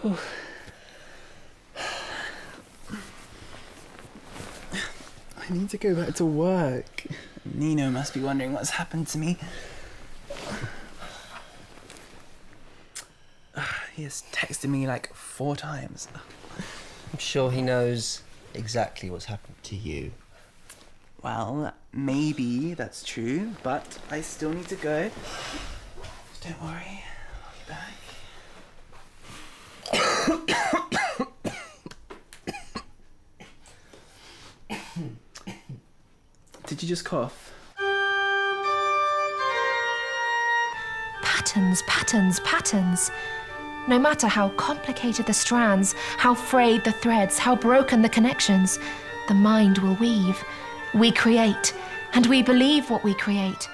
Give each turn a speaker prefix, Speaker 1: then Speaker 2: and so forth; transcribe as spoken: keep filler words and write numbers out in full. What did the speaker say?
Speaker 1: I need to go back to work. Nino must be wondering what's happened to me. He has texted me like four times.
Speaker 2: I'm sure he knows exactly what's happened to you.
Speaker 1: Well, maybe that's true, but I still need to go. Don't worry, I'll be back. Did you just cough?
Speaker 3: Patterns, patterns, patterns. No matter how complicated the strands, how frayed the threads, how broken the connections, the mind will weave. We create, and we believe what we create.